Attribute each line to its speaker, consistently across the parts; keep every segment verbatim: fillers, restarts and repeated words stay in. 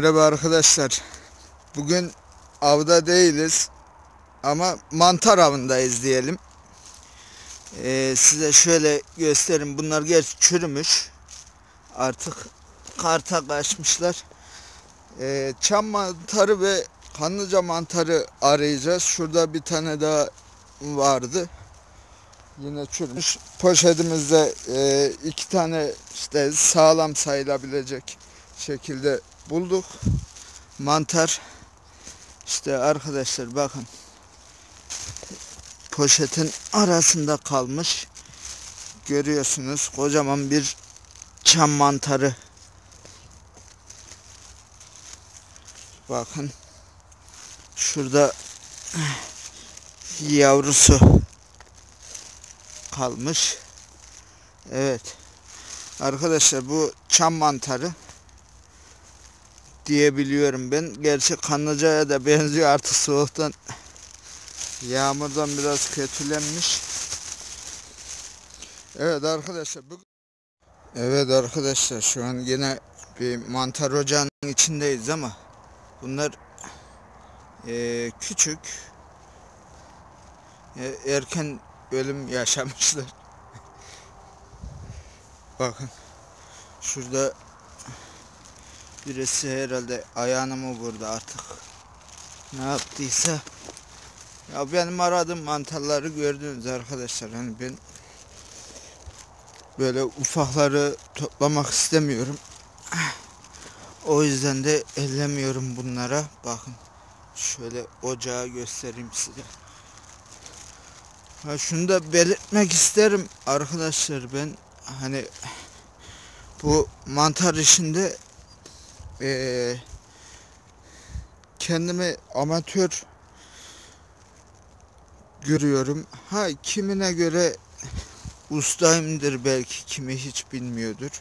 Speaker 1: Merhaba arkadaşlar. Bugün avda değiliz ama mantar avındayız diyelim. Ee, size şöyle göstereyim. Bunlar gerçi çürümüş. Artık karta kaçmışlar. Ee, çam mantarı ve kanlıca mantarı arayacağız. Şurada bir tane daha vardı. Yine çürümüş. Poşetimizde e, iki tane işte sağlam sayılabilecek şekilde bulduk. Mantar. İşte arkadaşlar bakın. Poşetin arasında kalmış. Görüyorsunuz kocaman bir çam mantarı. Bakın. Şurada yavrusu kalmış. Evet. Arkadaşlar bu çam mantarı diyebiliyorum ben. Gerçi kanlıcaya da benziyor, artık soğuktan, yağmurdan biraz kötülenmiş. Evet arkadaşlar. Bu... Evet arkadaşlar, şu an yine bir mantar ocağının içindeyiz ama bunlar e, küçük, e, erken ölüm yaşamışlar. Bakın şurada birisi herhalde ayağını mı vurdu artık, ne yaptıysa. Ya benim aradığım mantarları gördünüz arkadaşlar. Hani ben böyle ufakları toplamak istemiyorum. O yüzden de ellemiyorum bunlara. Bakın şöyle ocağı göstereyim size. Ha, şunu da belirtmek isterim arkadaşlar, ben hani bu mantar işinde ee, kendimi amatör görüyorum. Ha, kimine göre ustayımdır belki, kimi hiç bilmiyordur.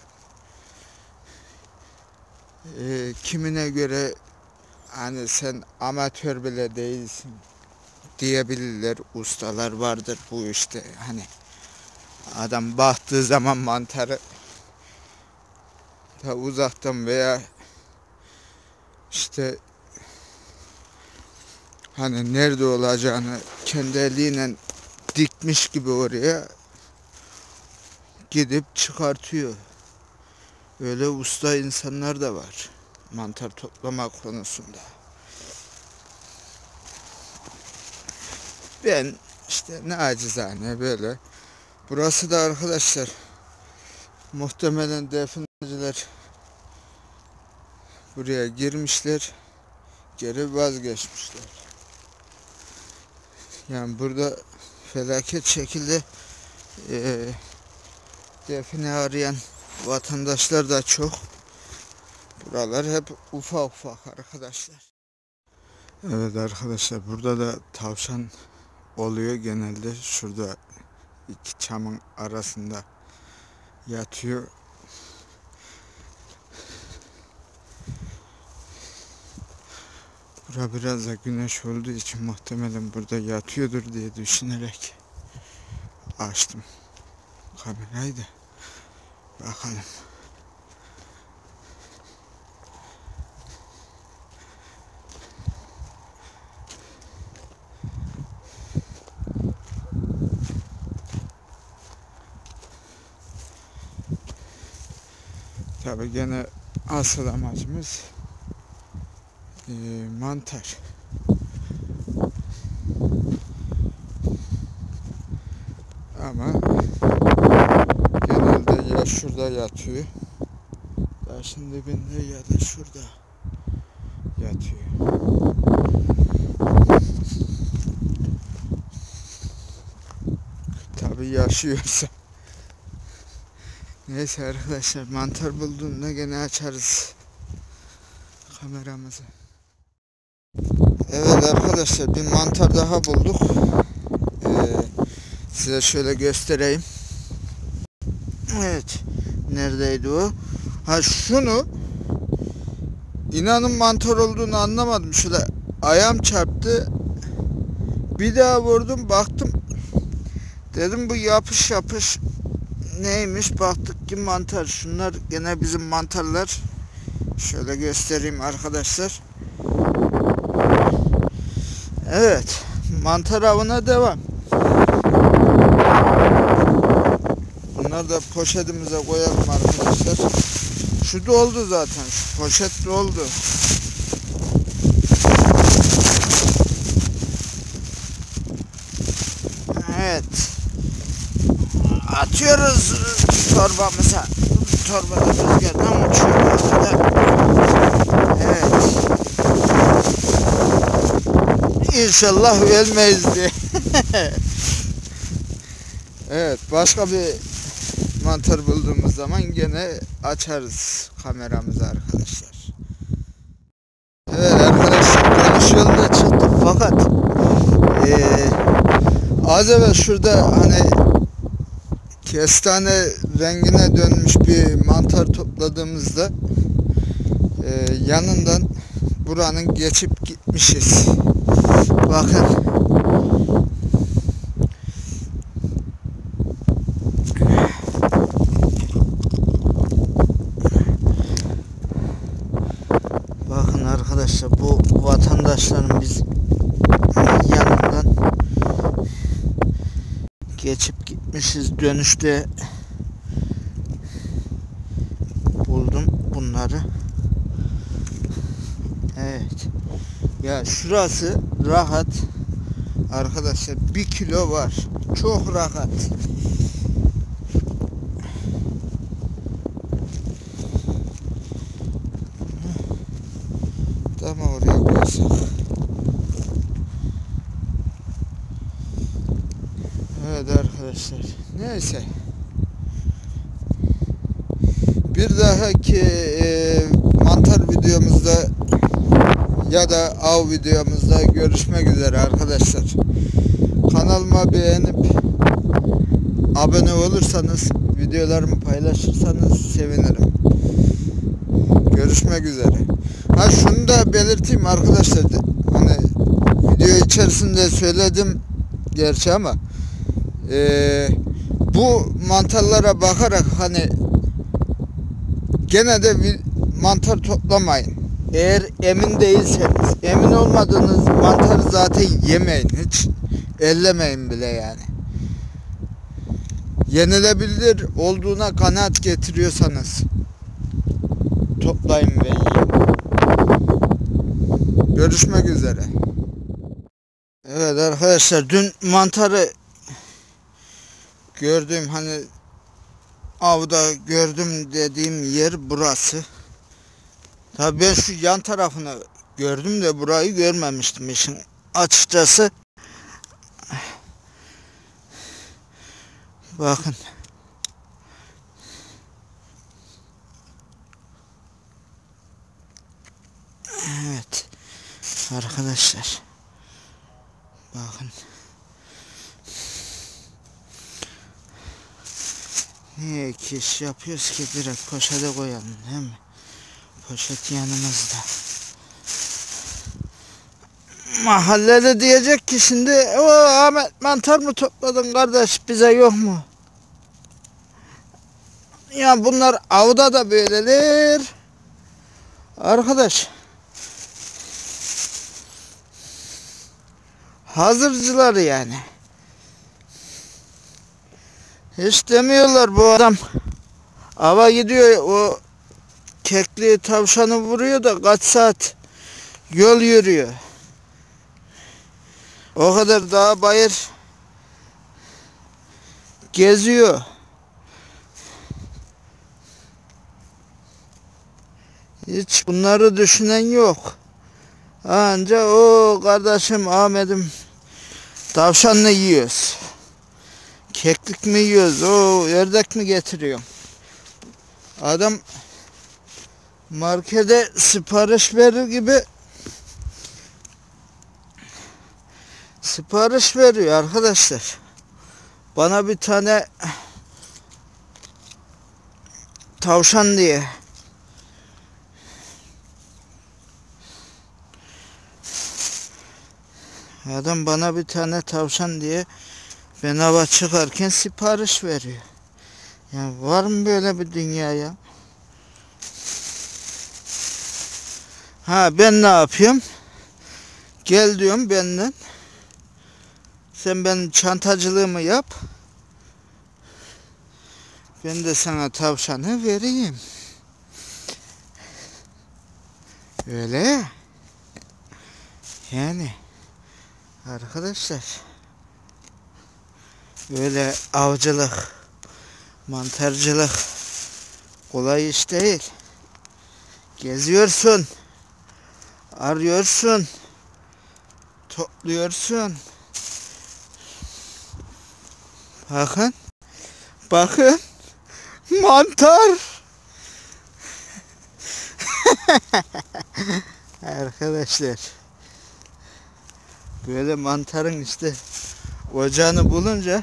Speaker 1: Ee, kimine göre hani sen amatör bile değilsin diyebilirler. Ustalar vardır bu işte, hani adam baktığı zaman mantarı ta uzaktan veya işte hani nerede olacağını kendi eliyle dikmiş gibi oraya gidip çıkartıyor. Öyle usta insanlar da var mantar toplama konusunda. Ben işte nacizane böyle. Burası da arkadaşlar muhtemelen defineciler buraya girmişler, geri vazgeçmişler. Yani burada felaket şekilde e, define arayan vatandaşlar da çok. Buralar hep ufak ufak arkadaşlar. Evet arkadaşlar, burada da tavşan oluyor genelde. Şurada iki çamın arasında yatıyor. Bura biraz da güneş olduğu için muhtemelen burada yatıyordur diye düşünerek açtım kamerayı da bakalım. Tabi gene asıl amacımız e, mantar. Ama genelde ya şurada yatıyor, taşın dibinde, ya da şurada yatıyor. Tabi yaşıyorsa. Neyse arkadaşlar, mantar bulduğunda gene açarız kameramızı. Evet arkadaşlar, bir mantar daha bulduk. Ee, size şöyle göstereyim. Evet, neredeydi o? Ha, şunu inanın mantar olduğunu anlamadım. Şöyle ayağım çarptı, bir daha vurdum, baktım, dedim bu yapış yapış neymiş, baktık ki mantar. Şunlar gene bizim mantarlar. Şöyle göstereyim arkadaşlar. Evet, mantar avına devam. Bunları da poşetimize koyalım arkadaşlar. Şu doldu zaten, şu poşet doldu. Evet, atıyoruz torbamıza. Torbada rüzgardan uçuyor. Evet. İnşallah ölmeyiz diye. Evet, başka bir mantar bulduğumuz zaman gene açarız kameramızı arkadaşlar. Evet arkadaşlar, dönüş yoluna çıktık fakat ee, az evvel şurada hani kestane rengine dönmüş bir mantar topladığımızda e, yanından buranın geçip gitmişiz. Bakın. Bakın arkadaşlar, bu vatandaşların biz yanından geçip gitmişiz. Dönüşte buldum bunları. Evet. Ya şurası rahat arkadaşlar, bir kilo var. Çok rahat. Tamam, oraya koysak. Evet arkadaşlar. Neyse. Bir dahaki e, mantar videomuzda ya da av videomuzda görüşmek üzere arkadaşlar. Kanalıma beğenip abone olursanız, videolarımı paylaşırsanız sevinirim. Görüşmek üzere. Ha, şunu da belirteyim arkadaşlar. Hani video içerisinde söyledim gerçi ama e, bu mantarlara bakarak hani gene de bir mantar toplamayın. Eğer emin değilseniz, emin olmadığınız mantarı zaten yemeyin, hiç ellemeyin bile yani. Yenilebilir olduğuna kanaat getiriyorsanız toplayın ve yiyin. Görüşmek üzere. Evet arkadaşlar, dün mantarı gördüğüm, hani avda gördüm dediğim yer burası. Tabii ben şu yan tarafını gördüm de burayı görmemiştim işin açıkçası. Bakın. Evet. Arkadaşlar. Bakın. Niye ki iş yapıyoruz ki, direkt poşete koyalım değil mi? Poşet yanımızda. Mahallede diyecek ki şimdi, o Ahmet mantar mı topladın kardeş, bize yok mu? Ya bunlar avda da böyledir. Arkadaş. Hazırcılar yani. Hiç demiyorlar, bu adam ava gidiyor, o kekli tavşanı vuruyor da kaç saat yol yürüyor. O kadar dağ bayır geziyor. Hiç bunları düşünen yok. Anca o kardeşim Ahmet'im tavşanını yiyoruz. Keklik mi yiyoruz? O ördek mi getiriyor? Adam markete sipariş verir gibi sipariş veriyor arkadaşlar. Bana bir tane tavşan diye. Adam bana bir tane tavşan diye ben hava çıkarken sipariş veriyor. Ya var mı böyle bir dünya ya? Ha ben ne yapıyorum? Gel diyorum benden. Sen benim çantacılığımı yap. Ben de sana tavşanı vereyim. Öyle ya. Yani arkadaşlar böyle avcılık, mantarcılık kolay iş değil. Geziyorsun, arıyorsun, topluyorsun. Bakın, bakın, mantar. Arkadaşlar, böyle mantarın işte ocağını bulunca,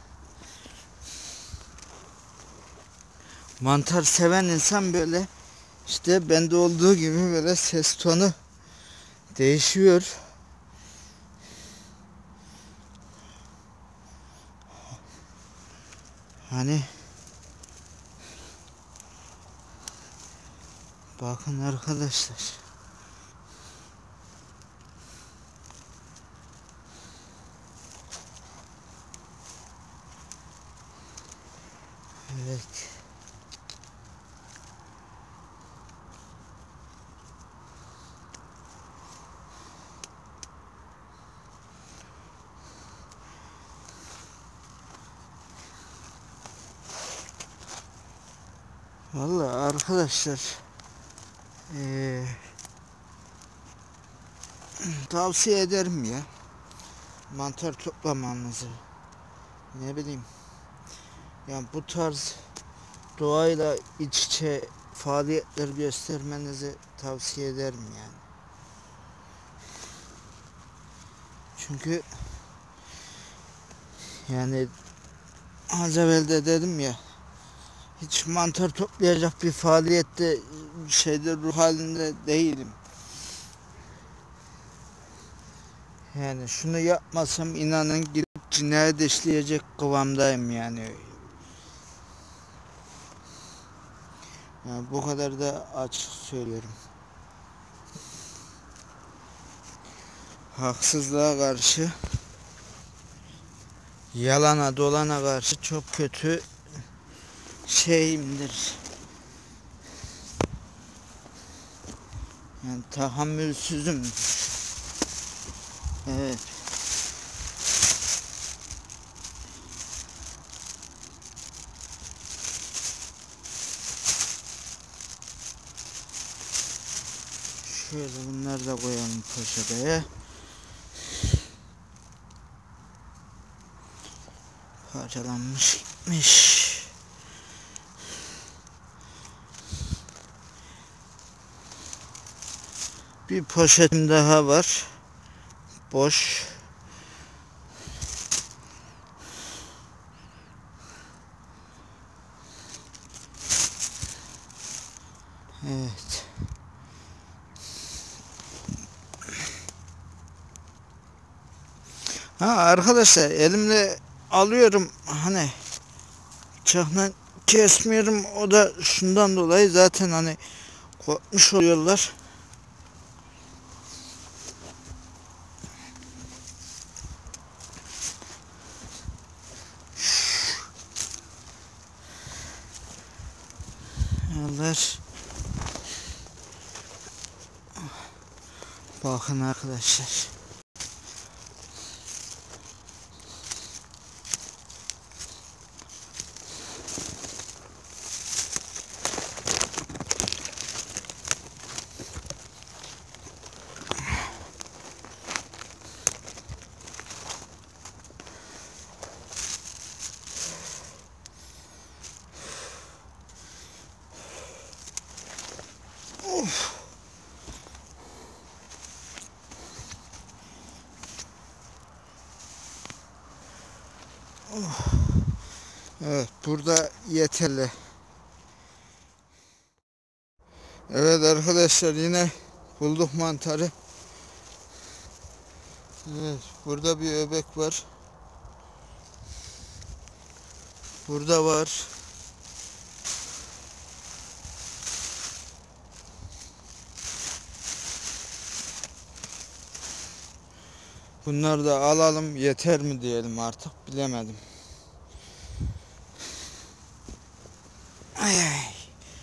Speaker 1: mantar seven insan böyle işte bende olduğu gibi böyle ses tonu değişiyor. Hani bakın arkadaşlar. Evet. Vallahi arkadaşlar ee, tavsiye ederim ya mantar toplamanızı, ne bileyim yani bu tarz doğayla iç içe faaliyetler göstermenizi tavsiye ederim yani. Çünkü yani az evvel de dedim ya, hiç mantar toplayacak bir faaliyette şeyde ruh halinde değilim. Yani şunu yapmasam inanın gidip cinayet işleyecek kıvamdayım yani. Yani bu kadar da açık söylerim. Haksızlığa karşı, yalana dolana karşı çok kötü şeyimdir. Yani tahammülsüzüm. Evet. Şöyle bunları da koyalım poşete. Parçalanmış gitmiş. Bir poşetim daha var. Boş. Evet. Ha arkadaşlar, elimle alıyorum hani bıçakla kesmiyorum, o da şundan dolayı zaten hani korkmuş oluyorlar. Yollar. Bakın arkadaşlar. Of. Oh. Evet, burada yeterli. Evet arkadaşlar, yine bulduk mantarı. Evet, burada bir öbek var. Burada var. Bunları da alalım, yeter mi diyelim artık, bilemedim. Ay ay.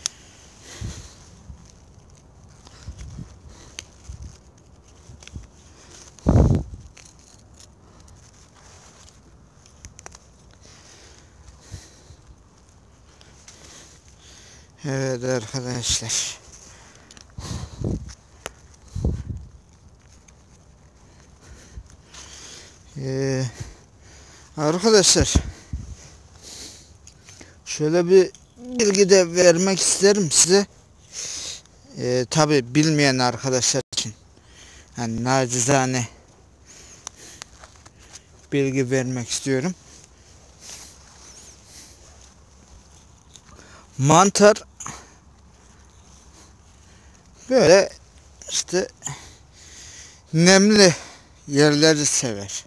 Speaker 1: Evet arkadaşlar. Ee, arkadaşlar şöyle bir bilgi de vermek isterim size. Ee, tabi bilmeyen arkadaşlar için yani nacizane bilgi vermek istiyorum. Mantar böyle işte nemli yerleri sever.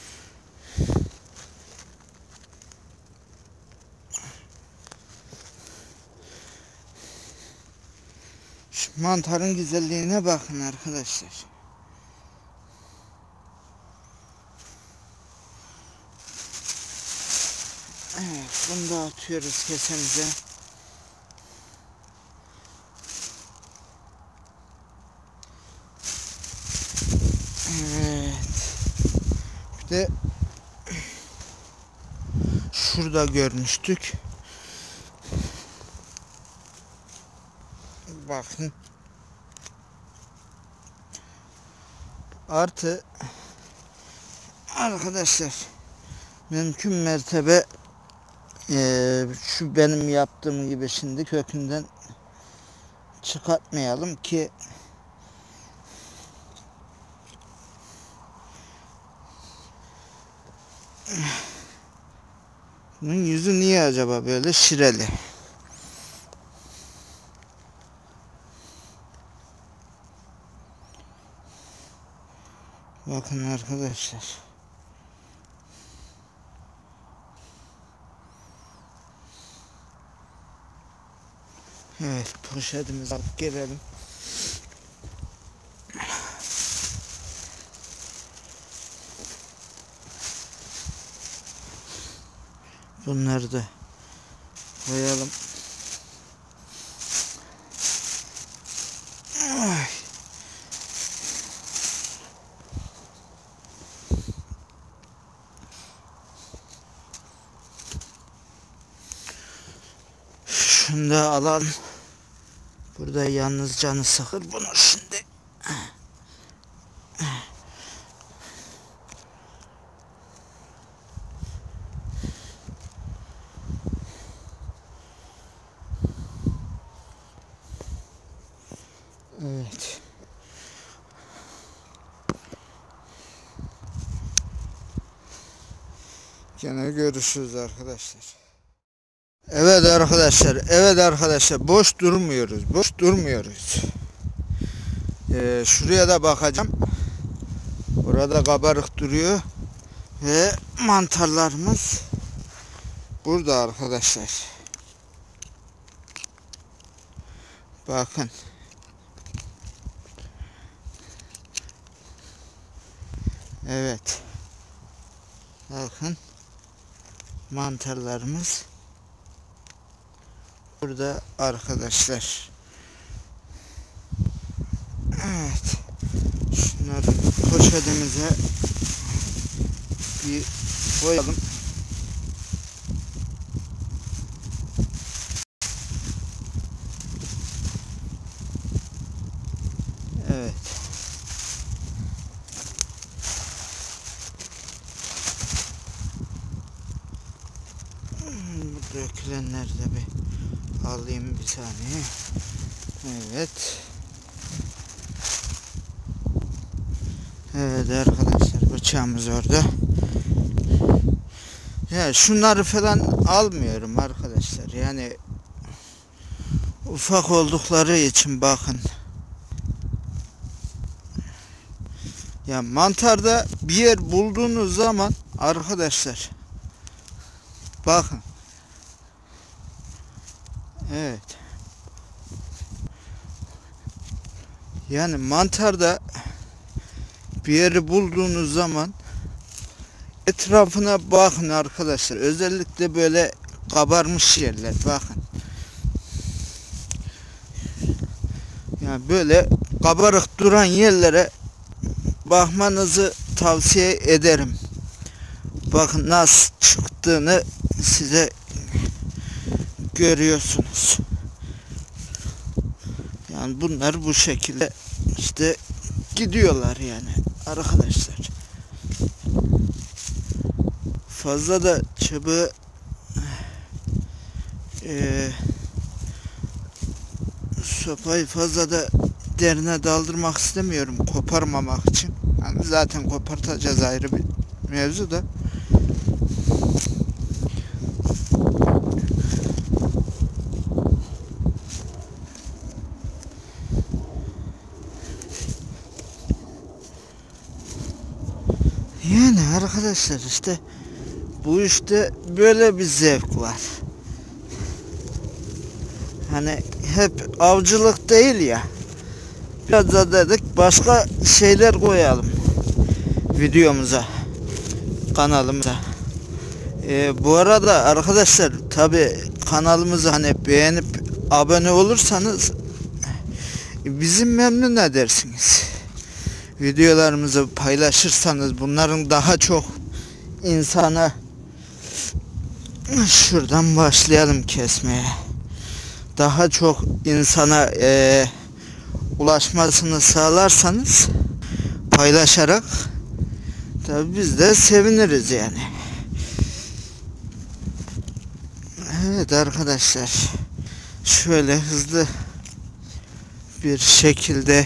Speaker 1: Şu mantarın güzelliğine bakın arkadaşlar. Evet, bunu da atıyoruz kesemize. Evet. Bir de şurada görmüştük. Bakın. Artı arkadaşlar mümkün mertebe e, şu benim yaptığım gibi şimdi kökünden çıkartmayalım ki bunun yüzü niye acaba böyle şireli? Bakın arkadaşlar. Evet, poşetimizi alıp gelelim. Bunları da koyalım. Ay. Şunu da alalım. Burada yalnız canı sıkır bunu şimdi. Evet. Gene görüşürüz arkadaşlar. Evet arkadaşlar, evet arkadaşlar, boş durmuyoruz, boş durmuyoruz. Ee, şuraya da bakacağım. Burada kabarık duruyor ve mantarlarımız burada arkadaşlar. Bakın. Evet. Bakın. Mantarlarımız burada arkadaşlar. Evet. Şunları poşetimize bir koyalım. Evet. Bu dökülenleri de bir alayım bir saniye. Evet. Evet arkadaşlar, bıçağımız orada. Ya şunları falan almıyorum arkadaşlar. Yani ufak oldukları için bakın. Ya mantarda bir yer bulduğunuz zaman arkadaşlar bakın. Evet. Yani mantarda bir yeri bulduğunuz zaman etrafına bakın arkadaşlar. Özellikle böyle kabarmış yerler, bakın. Yani böyle kabarık duran yerlere bakmanızı tavsiye ederim. Bakın nasıl çıktığını size görüyorsunuz. Yani bunlar bu şekilde işte gidiyorlar yani arkadaşlar. Fazla da çubuğu e, sopayı fazla da derine daldırmak istemiyorum, koparmamak için. Yani zaten kopartacağız, ayrı bir mevzu da. Yani arkadaşlar işte bu işte böyle bir zevk var. Hani hep avcılık değil ya. Biraz da dedik başka şeyler koyalım videomuza, kanalımıza. Ee, bu arada arkadaşlar tabi kanalımızı hani beğenip abone olursanız bizi memnun edersiniz. Videolarımızı paylaşırsanız bunların daha çok insana, şuradan başlayalım kesmeye, daha çok insana e, ulaşmasını sağlarsanız paylaşarak tabi biz de seviniriz yani. Evet arkadaşlar, şöyle hızlı bir şekilde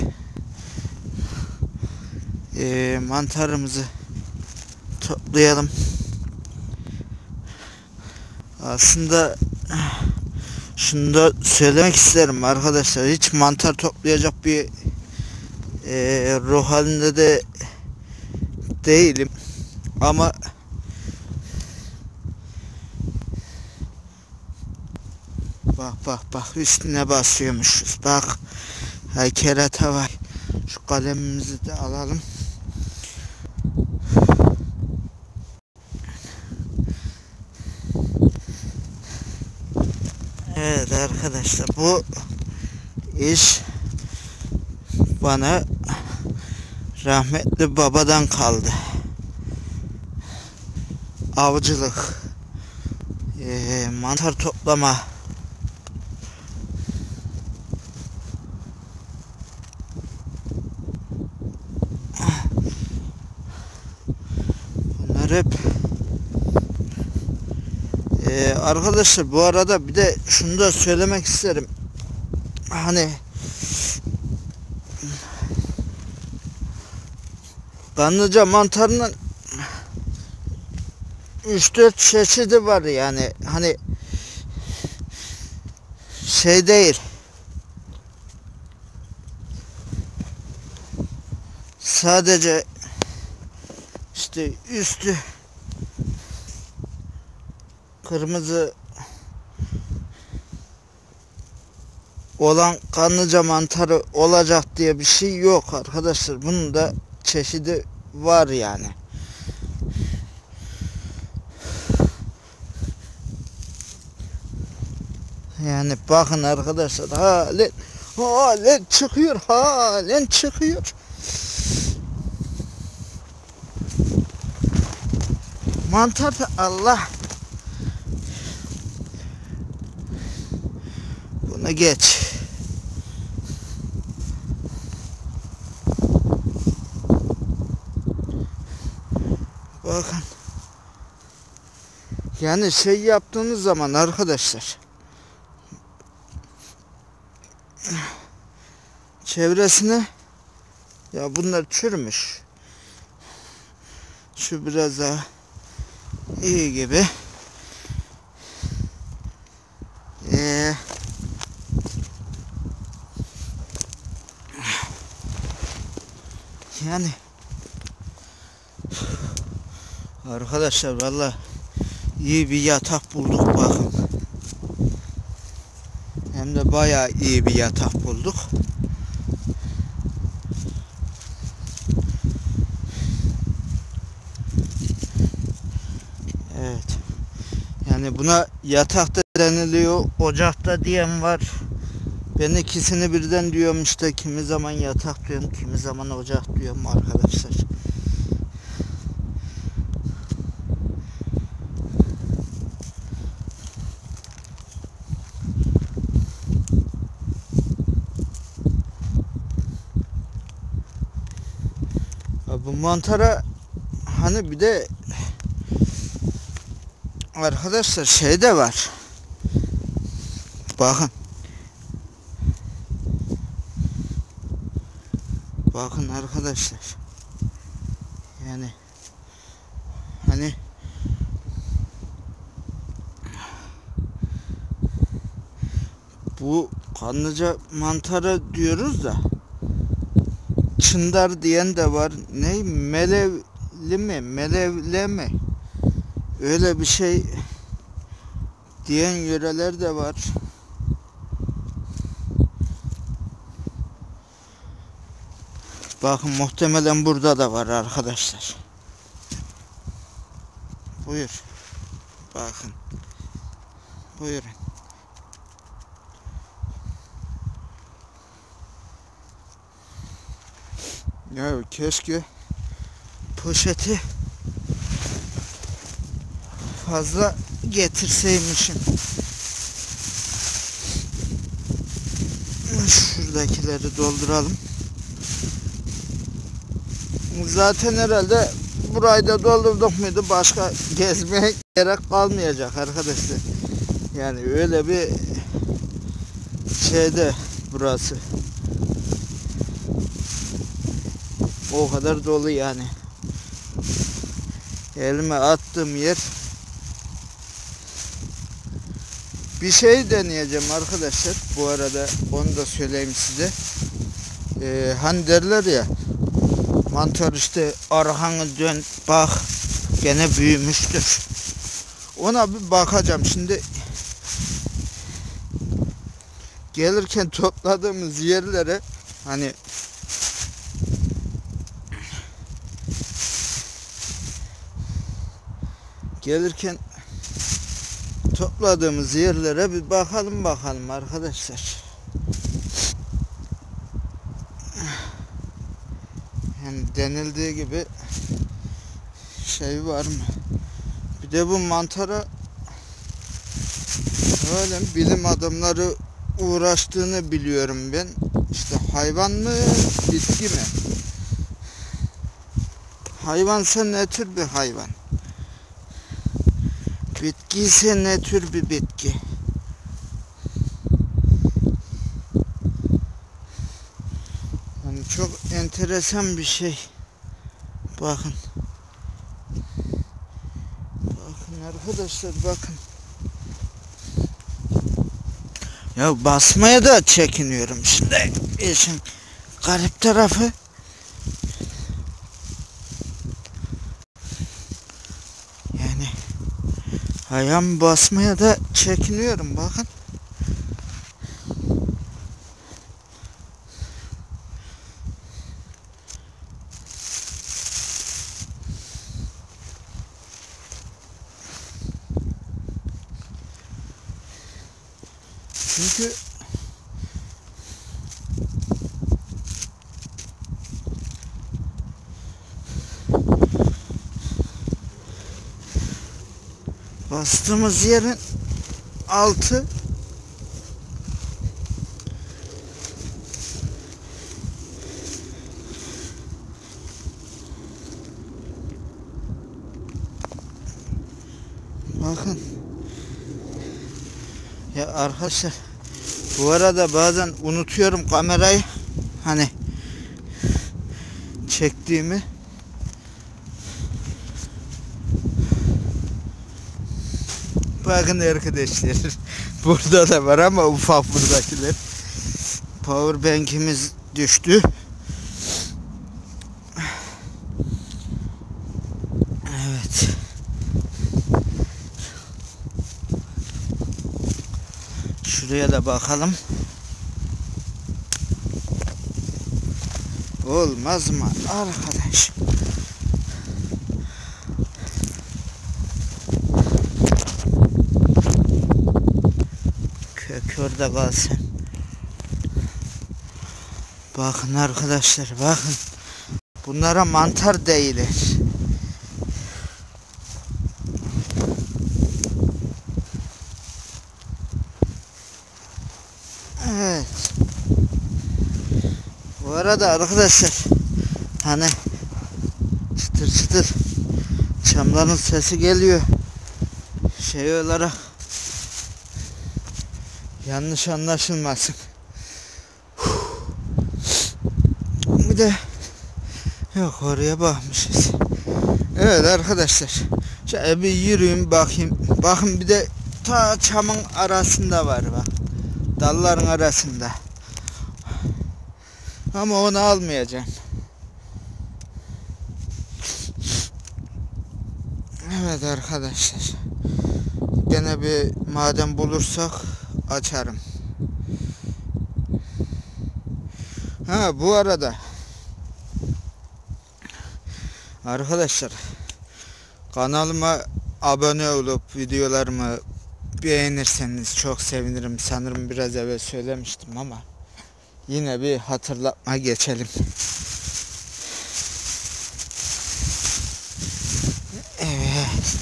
Speaker 1: e, mantarımızı toplayalım. Aslında şunu da söylemek isterim arkadaşlar, hiç mantar toplayacak bir e, ruh halinde de değilim ama bak bak bak üstüne basıyormuşuz, bak hay kerata var. Şu kalemimizi de alalım. Evet arkadaşlar, bu iş bana rahmetli babadan kaldı. Avcılık, e, mantar toplama. Bunlar hep Ee, arkadaşlar bu arada bir de şunu da söylemek isterim. Hani kanlıca mantarının üç dört çeşidi var yani, hani şey değil, sadece işte üstü kırmızı olan kanlıca mantarı olacak diye bir şey yok arkadaşlar. Bunun da çeşidi var yani. Yani bakın arkadaşlar, halen halen çıkıyor, halen çıkıyor. Mantar da Allah. Buna geç. Bakın. Yani şey yaptığınız zaman arkadaşlar, çevresine, ya bunlar çürümüş. Şu biraz daha iyi gibi. Ee, yani arkadaşlar vallahi iyi bir yatak bulduk, bakın. Hem de bayağı iyi bir yatak bulduk. Hani buna yatakta deniliyor, ocakta diyen var. Ben ikisini birden diyorum işte, kimi zaman yatak diyorum, kimi zaman ocak diyorum arkadaşlar. Bu mantara hani bir de arkadaşlar şey de var. Bakın. Bakın arkadaşlar. Yani hani bu kanlıca mantarı diyoruz da çındar diyen de var. Ne? Melevli mi? Melevle mi? Öyle bir şey diyen yöreler de var. Bakın muhtemelen burada da var arkadaşlar. Buyur. Bakın. Buyurun. Ya keşke poşeti fazla getirseymişim. Şuradakileri dolduralım. Zaten herhalde burayı da doldurduk muydu başka gezmeye gerek kalmayacak arkadaşlar. Yani öyle bir şeyde burası. O kadar dolu yani. Elime attığım yer. Bir şey deneyeceğim arkadaşlar. Bu arada onu da söyleyeyim size. Ee, hani derler ya, mantar işte arkanı dön bak gene büyümüştür. Ona bir bakacağım. Şimdi gelirken topladığımız yerlere hani gelirken topladığımız yerlere bir bakalım bakalım arkadaşlar. Yani denildiği gibi şey var mı? Bir de bu mantara böyle bilim adamları uğraştığını biliyorum ben. İşte hayvan mı, bitki mi? Hayvansa ne tür bir hayvan? Bitki ise ne tür bir bitki? Yani çok enteresan bir şey. Bakın. Bakın arkadaşlar bakın. Ya basmaya da çekiniyorum şimdi. İşin garip tarafı. Yani ayağım basmaya da çekiniyorum bakın. Çünkü bastığımız yerin altı bakın. Ya arkadaşlar bu arada bazen unutuyorum kamerayı hani çektiğimi. Bakın arkadaşlar burada da var ama ufak buradakiler. Powerbank'imiz düştü. Evet. Şuraya da bakalım. Olmaz mı arkadaş? Kök orada kalsın. Bakın arkadaşlar, bakın. Bunlara mantar değiller. Evet. Bu arada arkadaşlar, hani çıtır çıtır çamların sesi geliyor. Şey olarak yanlış anlaşılmasın. Bir de yok, oraya bakmışız. Evet arkadaşlar, şöyle bir yürüyün bakayım. Bakın, bir de ta çamın arasında var bak. Dalların arasında. Ama onu almayacağım. Evet arkadaşlar. Gene bir maden bulursak açarım. Ha, bu arada arkadaşlar, kanalıma abone olup videolarımı beğenirseniz çok sevinirim. Sanırım biraz evvel söylemiştim ama yine bir hatırlatma geçelim. Evet.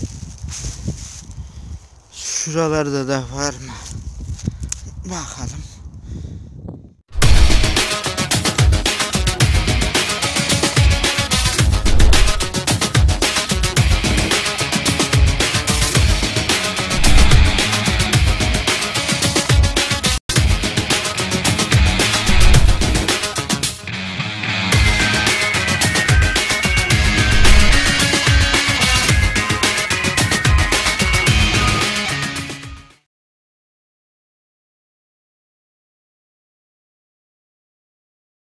Speaker 1: Şuralarda da var mı? Bakalım.